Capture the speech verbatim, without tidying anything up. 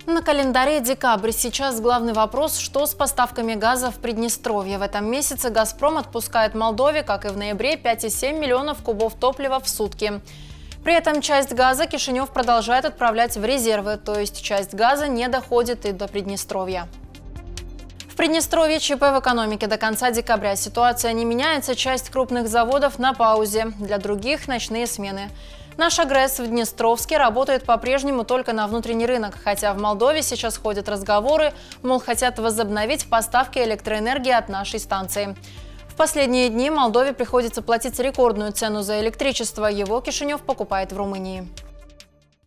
На календаре декабрь. Сейчас главный вопрос, что с поставками газа в Приднестровье. В этом месяце «Газпром» отпускает Молдове, как и в ноябре, пять и семь десятых миллионов кубов топлива в сутки. При этом часть газа Кишинев продолжает отправлять в резервы, то есть часть газа не доходит и до Приднестровья. В Приднестровье ЧП в экономике до конца декабря. Ситуация не меняется, часть крупных заводов на паузе, для других – ночные смены. Наш «Агресс» в Днестровске работает по-прежнему только на внутренний рынок, хотя в Молдове сейчас ходят разговоры, мол, хотят возобновить поставки электроэнергии от нашей станции. В последние дни Молдове приходится платить рекордную цену за электричество, его Кишинев покупает в Румынии.